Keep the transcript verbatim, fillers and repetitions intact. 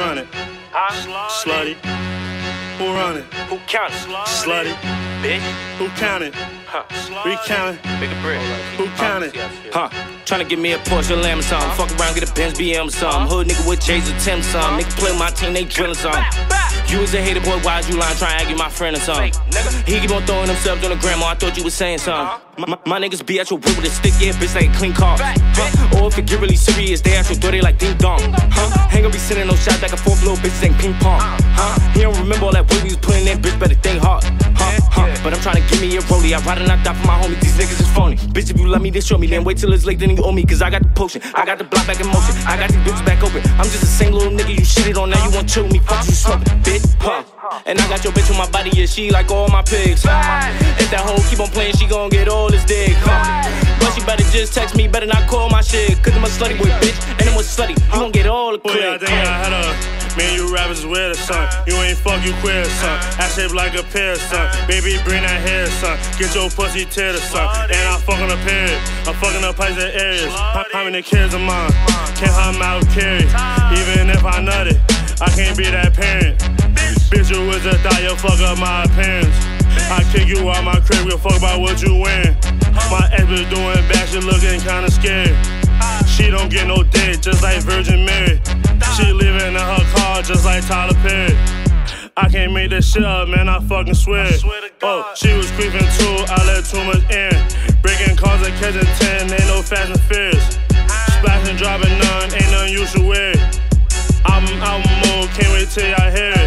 counted? Slutty. Who run it? Who counted? Slutty. Bitch. Who counted? Huh. Recount it. Bigger brick. Who counted? Huh. Tryna give me a Porsche Lamb or something. Fuck around, get a Benz B M or something. Hood nigga with J's or Tim something. Nigga play my team, they drillin' something. You was a hater boy, why'd you lying? Try to argue my friend or something. He keep on throwing himself on the grandma, I thought you was saying something. My, my, my niggas be at your whip with a stick, yeah, bitch, like a clean car. Huh? Or if it get really serious, they at your door, they like ding dong. Huh? Ain't gonna be sending no shots back and forth, little bitches ain't ping pong. Huh? He don't remember all that weight we was putting in, bitch, better think hard. Huh? Huh? But I'm tryna give me a rollie, I ride and I die for my homies, these niggas is phony. Bitch, if you love me, then show me, then wait till it's late, then you owe me, cause I got the potion. I got the block back in motion, I got these bitches back open. I'm just the same little nigga you shitted on, now you want chill with me, fuck you smoking, bitch. Huh? And I got your bitch on my body, yeah, she like all my pigs. If that hoe keep on playing, she gon' get all this dick. Huh? But she better just text me, better not call my shit. Cause I'm a slutty boy, bitch, and I'm a slutty. You gon' get all the clip. Boy, I think I had a man, you rappers is weird, son. You ain't fuck, you queer, son. Ass shaped like a pear, son. Baby, bring that hair, son. Get your pussy titted, son. And I'm fucking a period. I'm fucking up places and areas. How, how many kids of mine? Can't have mouth carry. Even if I nut it, I can't be that parent. Bitch, you was a thought, you fuck up my appearance. I kick you out my crib, we'll fuck about what you wearing. My ex was doing bad, she looking kinda scared. She don't get no dick, just like Virgin Mary. She living in her car, just like Tyler Perry. I can't make this shit up, man, I fucking swear. Oh, she was creeping too, I let too much in. Breaking cars and catching ten, ain't no Fast and Furious. Splashing, dropping none, ain't nothing you should wear. I'm out mode, can't wait till y'all hear it.